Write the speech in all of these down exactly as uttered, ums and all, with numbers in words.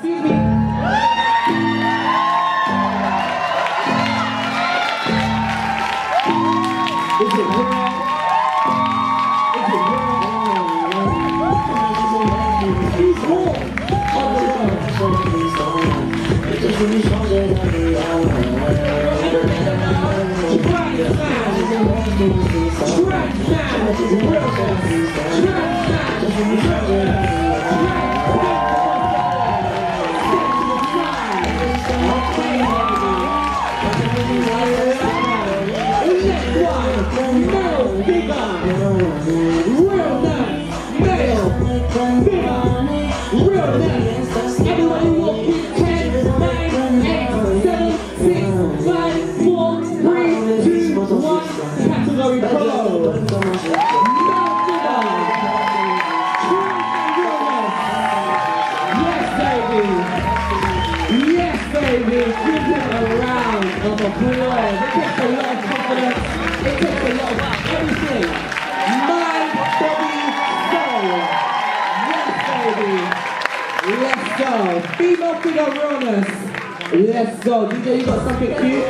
Excuse me. Is it real? Is it real? He's warm. Female figure realness. Let's go. D J, you got something cute?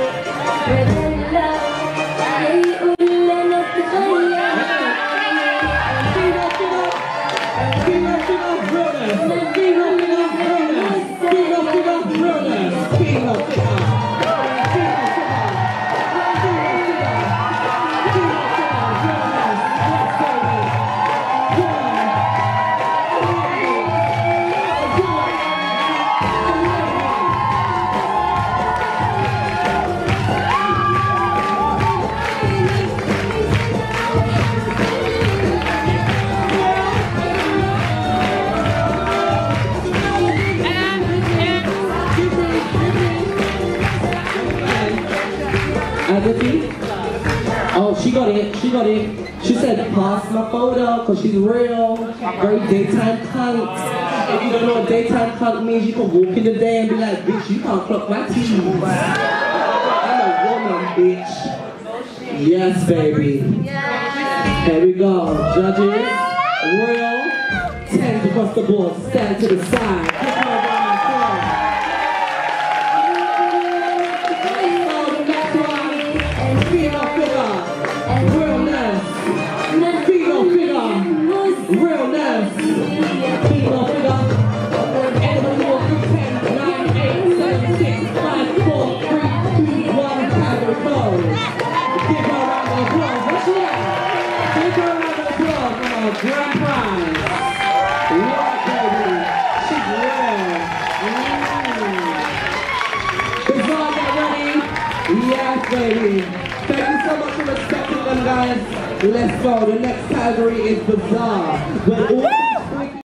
Oh, she got it, she got it. She said, pass my photo, cause she's real. Very daytime cunt. If you don't know what daytime cunt means, you can walk in the day and be like, bitch, you can't clock my teeth. I'm a woman, bitch. Yes, baby. Here we go. Judges, real, ten across the board, stand to the side. Grand prize. What, baby? She's real. Mm. Bizarre, get ready? Yes, baby. Thank you so much for respecting them, guys. Let's go. The next category is Bizarre. When all